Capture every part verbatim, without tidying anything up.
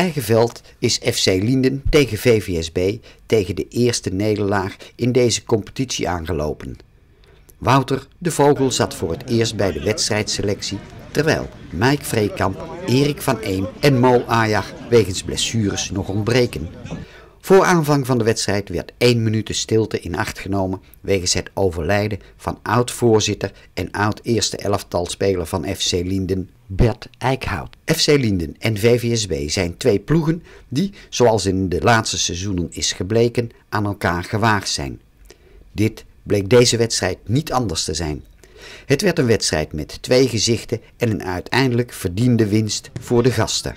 eigen veld is F C Lienden tegen V V S B tegen de eerste nederlaag in deze competitie aangelopen. Wouter de Vogel zat voor het eerst bij de wedstrijdselectie, terwijl Mike Vreekamp, Erik van Eem en Mo Ajag wegens blessures nog ontbreken. Voor aanvang van de wedstrijd werd één minuut stilte in acht genomen wegens het overlijden van oud-voorzitter en oud-eerste elftalspeler van F C Lienden, Bert Eickhout. F C Lienden en V V S B zijn twee ploegen die, zoals in de laatste seizoenen is gebleken, aan elkaar gewaagd zijn. Dit bleek deze wedstrijd niet anders te zijn. Het werd een wedstrijd met twee gezichten en een uiteindelijk verdiende winst voor de gasten.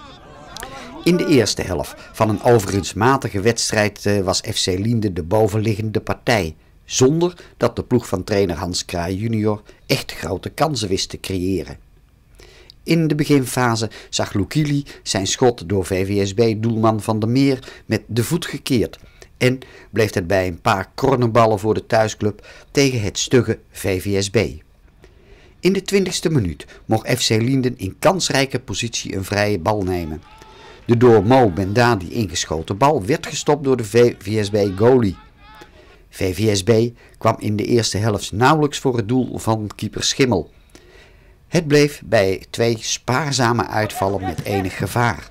In de eerste helft van een overigens matige wedstrijd was F C Lienden de bovenliggende partij, zonder dat de ploeg van trainer Hans Kraai junior echt grote kansen wist te creëren. In de beginfase zag Lukili zijn schot door V V S B-doelman Van der Meer met de voet gekeerd en bleef het bij een paar cornerballen voor de thuisclub tegen het stugge V V S B. In de twintigste minuut mocht F C Lienden in kansrijke positie een vrije bal nemen. De door Mo Bendadi ingeschoten bal werd gestopt door de V V S B-goalie. V V S B kwam in de eerste helft nauwelijks voor het doel van keeper Schimmel. Het bleef bij twee spaarzame uitvallen met enig gevaar.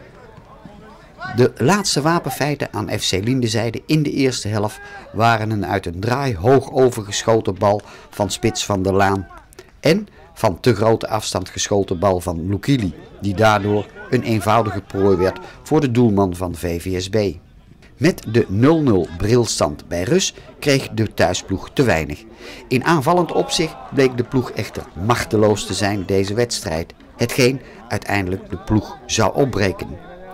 De laatste wapenfeiten aan F C Liendenzijde in de eerste helft waren een uit een draai hoog overgeschoten bal van Spits van der Laan en van te grote afstand geschoten bal van Lukili, die daardoor een eenvoudige prooi werd voor de doelman van V V S B. Met de nul nul brilstand bij rust kreeg de thuisploeg te weinig. In aanvallend opzicht bleek de ploeg echter machteloos te zijn deze wedstrijd, hetgeen uiteindelijk de ploeg zou opbreken.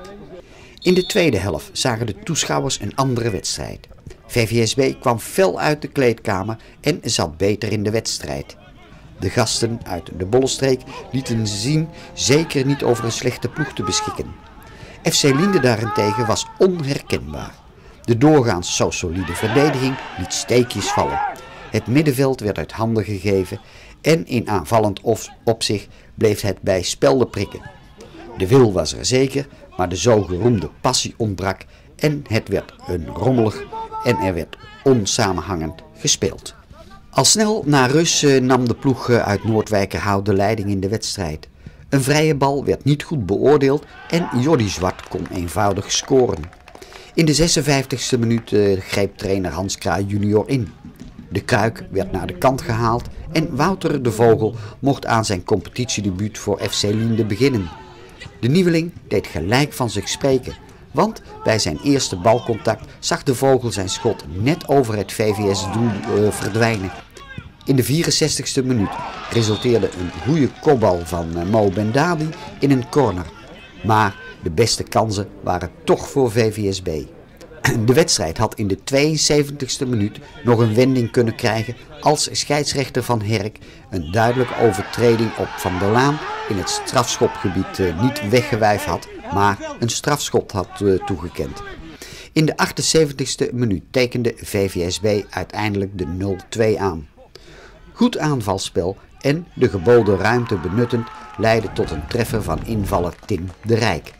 In de tweede helft zagen de toeschouwers een andere wedstrijd. V V S B kwam fel uit de kleedkamer en zat beter in de wedstrijd. De gasten uit de Bollenstreek lieten zien zeker niet over een slechte ploeg te beschikken. F C Lienden daarentegen was onherkenbaar. De doorgaans zo solide verdediging liet steekjes vallen. Het middenveld werd uit handen gegeven en in aanvallend opzicht bleef het bij spelden prikken. De wil was er zeker, maar de zogeroemde passie ontbrak en het werd een rommelig en er werd onsamenhangend gespeeld. Al snel na rust nam de ploeg uit Noordwijkerhout de leiding in de wedstrijd. Een vrije bal werd niet goed beoordeeld en Jordi Zwart kon eenvoudig scoren. In de zesenvijftigste minuut greep trainer Hans Kraai junior in. De Kuik werd naar de kant gehaald en Wouter de Vogel mocht aan zijn competitiedebuut voor F C Lienden beginnen. De nieuweling deed gelijk van zich spreken, want bij zijn eerste balcontact zag de Vogel zijn schot net over het V V S-doel uh, verdwijnen. In de vierenzestigste minuut resulteerde een goede kopbal van uh, Mo Bendadi in een corner. Maar de beste kansen waren toch voor V V S B. De wedstrijd had in de tweeënzeventigste minuut nog een wending kunnen krijgen als scheidsrechter Van Herk een duidelijke overtreding op Van der Laan in het strafschopgebied uh, niet weggewijfd had, maar een strafschop had uh, toegekend. In de achtenzeventigste minuut tekende V V S B uiteindelijk de nul twee aan. Goed aanvalspel en de geboden ruimte benuttend leidde tot een treffer van invaller Tim de Rijk.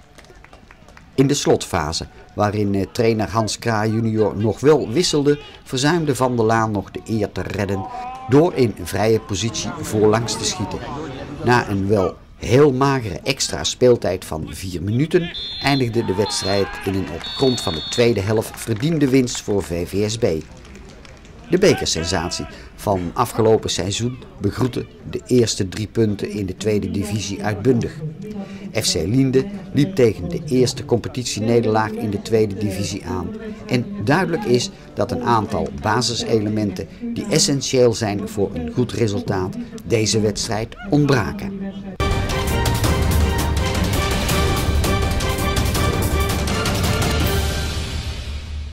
In de slotfase, waarin uh, trainer Hans Kraai junior nog wel wisselde, verzuimde Van der Laan nog de eer te redden door in vrije positie voorlangs te schieten. Na een wel heel magere extra speeltijd van vier minuten eindigde de wedstrijd in een op grond van de tweede helft verdiende winst voor V V S B. De bekersensatie van afgelopen seizoen begroette de eerste drie punten in de tweede divisie uitbundig. F C Lienden liep tegen de eerste competitienederlaag in de tweede divisie aan en duidelijk is dat een aantal basiselementen die essentieel zijn voor een goed resultaat deze wedstrijd ontbraken.